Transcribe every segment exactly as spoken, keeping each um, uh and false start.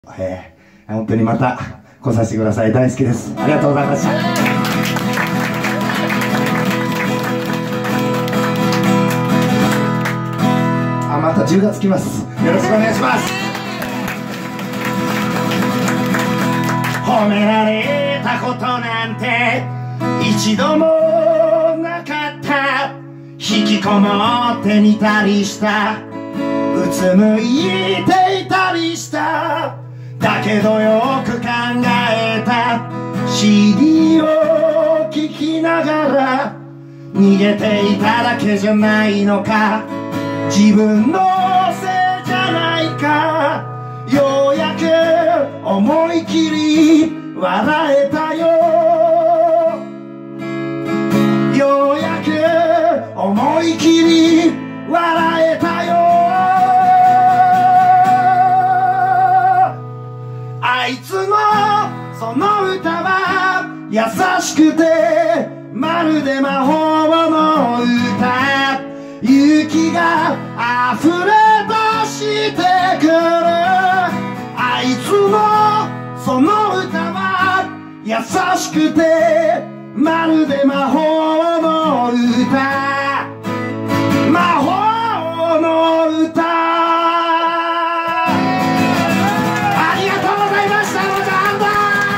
えー、本当にまた来させてください。大好きです。ありがとうございました。あ、またじゅうがつ来ます。よろしくお願いします。褒められたことなんて一度もなかった。引きこもってみたりした。うつむいていたりした。だけどよく考えた。 シーディー を聴きながら逃げていただけじゃないのか。自分のせいじゃないか。ようやく思い切り笑えたよ。ようやく思い切り笑えたよ。あいつのその歌は優しくてまるで魔法の歌。勇気が溢れ出してくる。あいつのその歌は優しくてまるで魔法の歌。魔法の歌。ありがとうございました。ロジャーアンダ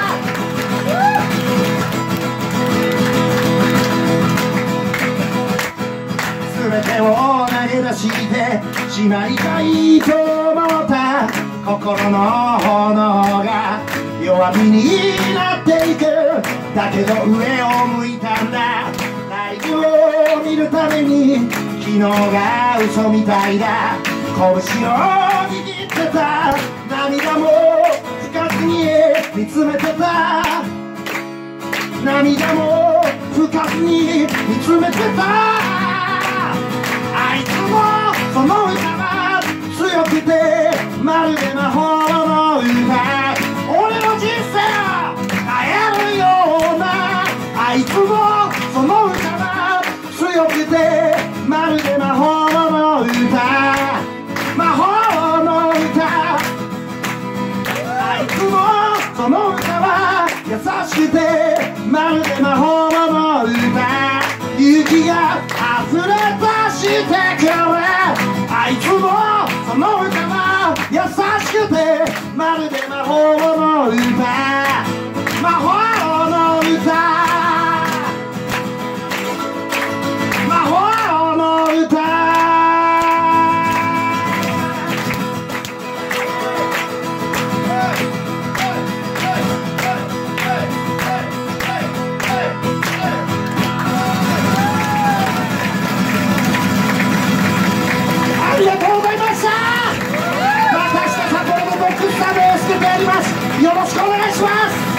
ー。全てを投げ出してしまいたいと思った心の炎が弱火になっていく。だけど上を向いたんだ。ライブを見るために昨日が嘘みたいだ。拳を握ってた。涙も拭かずに見つめてた。涙も拭かずに見つめてた。あいつもその歌は強くてまるで魔法の歌。俺の人生を変えるような。あいつもその歌は強くてまるで魔法の歌。魔法の歌。あいつもその歌は優しくてまるで魔法の歌。勇気が溢れ出してくる。あいつもその歌は優しくてまるで魔法の歌。魔法の歌。魔法の歌。ありがとうございました。また明日札幌のボックスターでやらせてやります。よろしくお願いします。